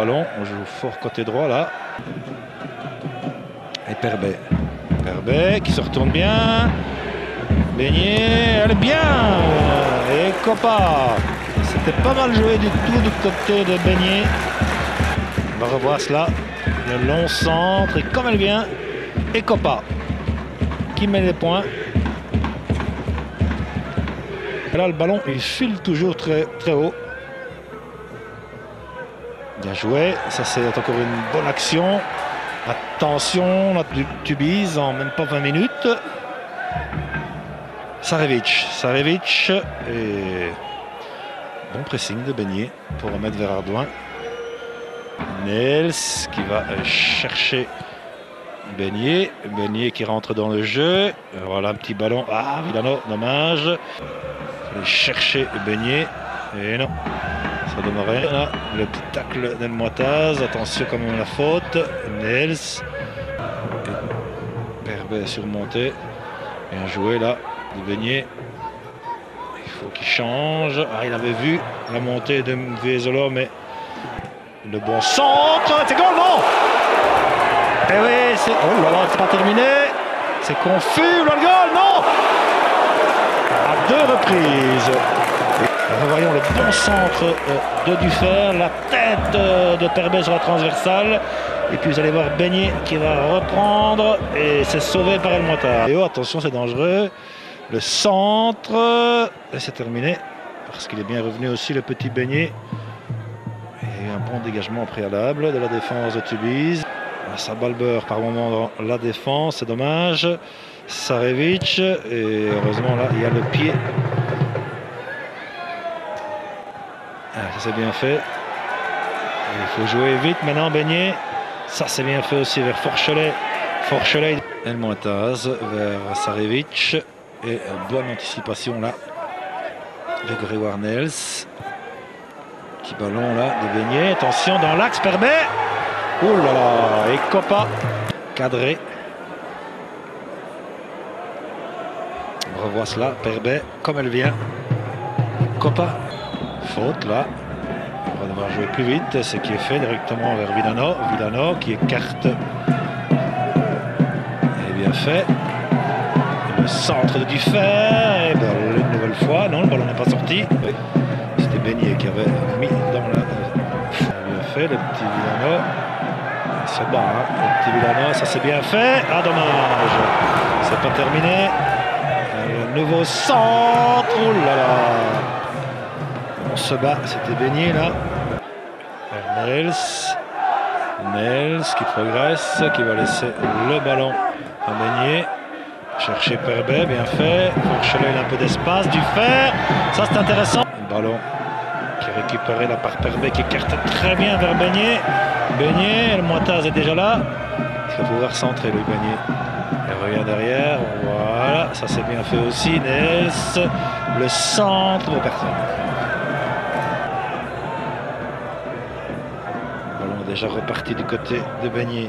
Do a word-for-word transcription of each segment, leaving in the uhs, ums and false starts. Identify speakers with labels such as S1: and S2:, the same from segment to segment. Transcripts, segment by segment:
S1: ballon. On joue fort côté droit là. Et Perbet. Perbet qui se retourne bien. Beignet, elle est bien. Et Copa. C'était pas mal joué du tout du côté de Beignet. On va revoir cela. Le long centre et comme elle vient. Et Copa qui met les points. Et là le ballon il file toujours très, très haut. Bien joué. Ça c'est encore une bonne action. Attention, là tu bises en même pas vingt minutes. Sarevic. Sarevic et bon pressing de Beignet pour remettre vers Ardouin. Nels qui va chercher Beignet. Beignet qui rentre dans le jeu. Voilà un petit ballon. Ah, Villano, dommage. Il fallait chercher Beignet. Et non, ça donne rien. Là, le petit tacle d'Elmoitaz. Attention quand même à la faute. Nels. Perbet surmonté. Bien joué là de Beignet. Il faut qu'il change. Ah, il avait vu la montée de Viezola, mais le bon centre. C'est goal, non? Eh oui, c'est. Oh là là, c'est pas terminé. C'est confus, le goal, non? À deux reprises. Et revoyons le bon centre de Dufer, la tête de Perbet sur la transversale. Et puis vous allez voir Beignet qui va reprendre et c'est sauvé par Elmoitaz. Et oh, attention, c'est dangereux. Le centre, et c'est terminé parce qu'il est bien revenu aussi le petit Beignet. Et un bon dégagement préalable de la défense de Tubize. Ça balbeure par moment dans la défense, c'est dommage. Sarevic, et heureusement là il y a le pied. Ah, ça c'est bien fait. Et il faut jouer vite maintenant Beignet. Ça c'est bien fait aussi vers Forchelet. Forchelet, Elmoitaz vers Sarevic. Et bonne anticipation là de Grégoire Nels. Petit ballon là de Beignet. Attention dans l'axe, Perbet. Ouh là là. Et Copa cadré. On revoit cela. Perbet comme elle vient. Copa. Faute là. On va devoir jouer plus vite. Ce qui est fait directement vers Villano. Villano qui écarte. Et bien fait. Le centre de Dufer. Et ben, une nouvelle fois. Non, le ballon n'est pas sorti. C'était Beignet qui avait mis dans la. Bien fait, le petit Villano. Il se bat, hein. Le petit Villano, ça c'est bien fait. Ah, dommage. C'est pas terminé. Le nouveau centre. Oh là là. On se bat. C'était Beignet là. Nels. Nels qui progresse, qui va laisser le ballon à Beignet. Chercher Perbet, bien fait. Forchelet, il a un peu d'espace. Dufer, ça c'est intéressant. Le ballon qui est récupéré là par Perbet qui écarte très bien vers Beignet. Beignet, Elmoitaz est déjà là. Il va pouvoir centrer le Beignet. Il revient derrière. Voilà, ça c'est bien fait aussi. Nels, le centre pour personne. Le ballon est déjà reparti du côté de Beignet.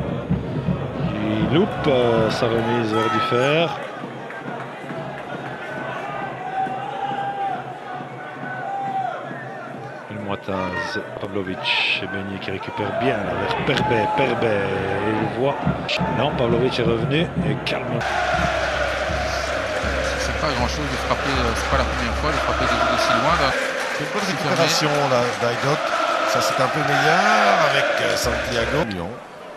S1: Il loupe euh, sa remise vers Dufer. Elmoitaz, Pavlovic et Beignet qui récupère bien là, vers Perbet. Perbet, il le voit. Non, Pavlovic est revenu et calme.
S2: C'est pas grand chose de frapper, c'est pas la première fois de frapper d'aussi loin.
S3: C'est une bonne récupération là d'Aidot. Ça c'est un peu meilleur avec Santiago. Lyon.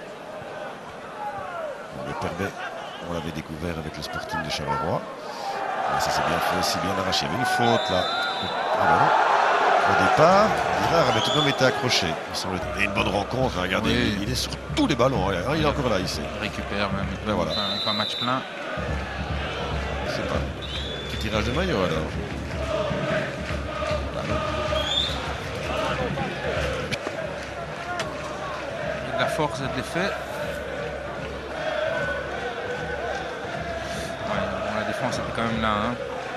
S3: Le Perbet, on l'avait découvert avec le Sporting de Charleroi. Et ça s'est bien fait aussi, bien arraché. Il y avait une faute là. Ah bon. Au départ, Girard avait tout de même été accroché. Et une bonne rencontre, regardez, oui. il, il est sur tous les ballons. Il est encore là ici.
S2: Il récupère même.
S3: Ben voilà.
S2: Avec un match plein.
S3: C'est pas. Petit tirage de maillot alors.
S2: Il y a de la force et de l'effet. La défense était quand même là. Hein.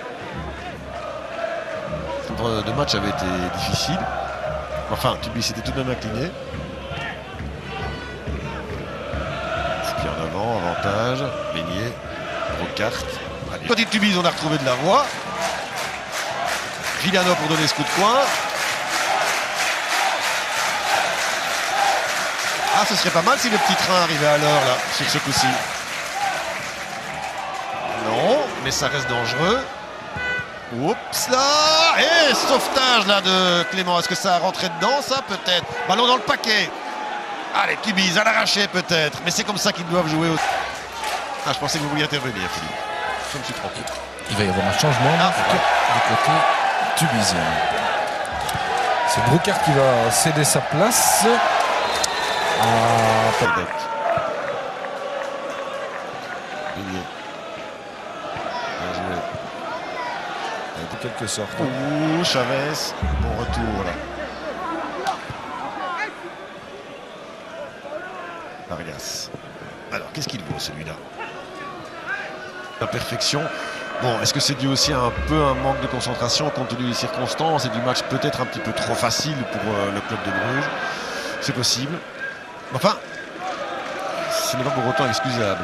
S3: Le match avait été difficile. Enfin, Tubize s'était tout de même incliné. Et puis en avant, avantage. Beignet, Rocarte. Côté Tubize, on a retrouvé de la voie. Villano pour donner ce coup de coin. Ah, ce serait pas mal si le petit train arrivait à l'heure, là, sur ce coup-ci. Non, mais ça reste dangereux. Oups là. Et sauvetage là de Clément. Est-ce que ça a rentré dedans, ça? Peut-être. Ballon dans le paquet. Allez, Tubize à l'arraché peut-être. Mais c'est comme ça qu'ils doivent jouer. Au... Ah, je pensais que vous vouliez intervenir, Philippe. Je me suis trompé.
S4: Il va y avoir un changement ah, du côté tubisien. C'est Brocard qui va céder sa place à Padec.
S3: Bien joué.
S4: De quelque sorte.
S3: Ouh, Chavez. Bon retour là. Vargas. Alors, qu'est-ce qu'il vaut celui-là? La perfection. Bon, est-ce que c'est dû aussi à un peu un manque de concentration compte tenu des circonstances et du match peut-être un petit peu trop facile pour euh, le club de Bruges? C'est possible. Enfin, ce n'est pas pour autant excusable.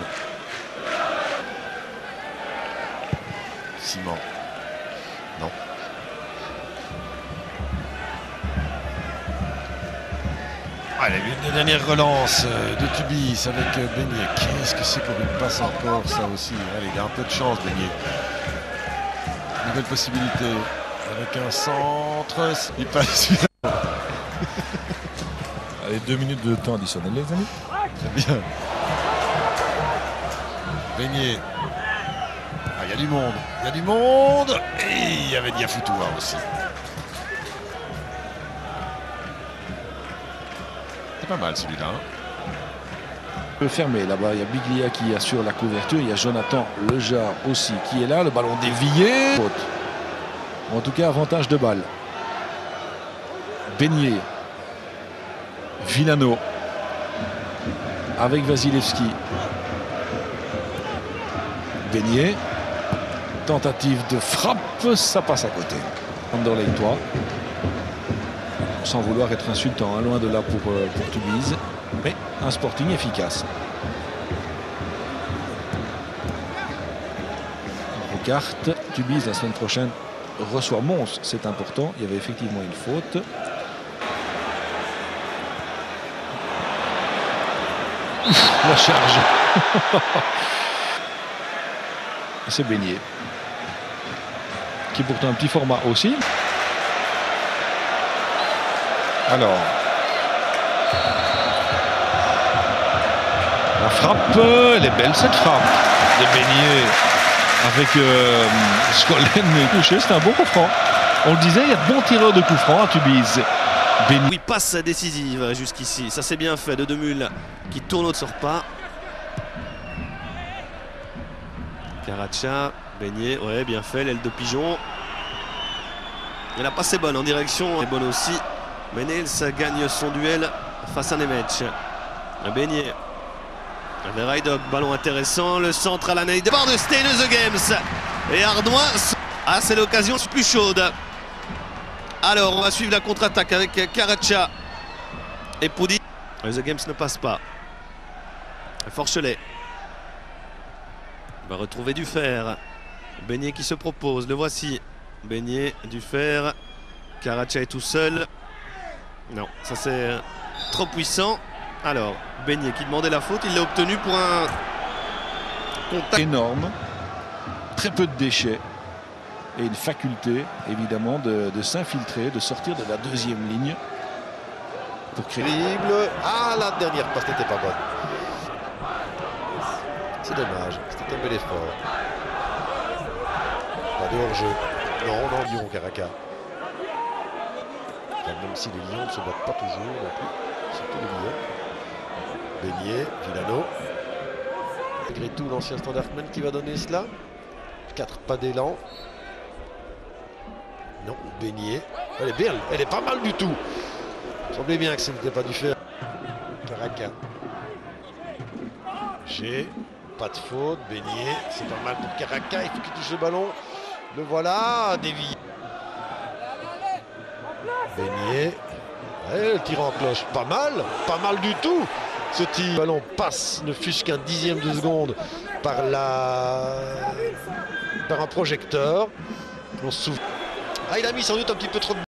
S3: Simon. Non. Allez, une dernière relance de Tubize avec Beignet. Qu'est-ce que c'est pour une passe encore, ça aussi? Allez, il y a un peu de chance, Beignet. Nouvelle possibilité avec un centre. Il passe.
S4: Allez, deux minutes de temps additionnel, les amis.
S3: C'est bien. Beignet. Ah, il y a du monde. Il y a du monde. Et il y avait Diafoutoua aussi. C'est pas mal celui-là. Hein.
S4: Peu fermé là-bas, il y a Biglia qui assure la couverture, il y a Jonathan Lejar aussi qui est là, le ballon dévié. En tout cas, avantage de balle. Beignet. Villano. Avec Vasilevski. Beignet. Tentative de frappe, ça passe à côté. Anderlecht-toi. Sans vouloir être insultant, hein, loin de là pour, euh, pour Tubize, mais un Sporting efficace. Brocard, Tubize la semaine prochaine reçoit Mons, c'est important, il y avait effectivement une faute. La charge. C'est Beignet, qui est pourtant un petit format aussi. Alors, la frappe, elle est belle cette frappe de Beignet avec euh, Skollen touché, c'est un bon coup franc. On le disait, il y a de bons tireurs de coups francs à Tubize.
S5: Beignet. Oui, passe décisive jusqu'ici, ça c'est bien fait de Demul qui tourne au sort pas. Karacha, Beignet, ouais bien fait, l'aile de pigeon. Et la passe est bonne en direction, est bonne aussi. Mais Nils gagne son duel face à Nemec. Beignet. Raidog, ballon intéressant. Le centre à l'année de bord de Stay The Games. Et Ardoin. Ah, c'est l'occasion plus chaude. Alors, on va suivre la contre-attaque avec Karacha et Poudi. The Games ne passe pas. Forchelet. Il va retrouver Dufer. Beignet qui se propose. Le voici. Beignet, Dufer. Karacha est tout seul. Non, ça c'est trop puissant. Alors, Beignet qui demandait la faute, il l'a obtenu pour un contact
S4: énorme. Très peu de déchets. Et une faculté, évidemment, de, de s'infiltrer, de sortir de la deuxième ligne. Pour créer.
S3: Terrible. Ah, la dernière passe n'était pas bonne. C'est dommage, c'était un bel effort. Pas de hors-jeu. Non, non, Lyon, Caraca. Même si les Lions ne se battent pas toujours non plus, surtout les Lions. Beignet, Villano. Malgré tout, l'ancien Standardman qui va donner cela. Quatre pas d'élan. Non, Beignet. Elle est bien, elle est pas mal du tout. Il semblait bien que ce n'était pas du fer. Caraca. J'ai pas de faute. Beignet, c'est pas mal pour Caraca. Il faut qu'il touche le ballon. Le voilà, dévié. Beignet, ouais, le tir en cloche, pas mal, pas mal du tout. Ce tir, le ballon passe, ne fût-ce qu'un dixième de seconde par la, par un projecteur. On se souvient. Ah, il a mis sans doute un petit peu trop de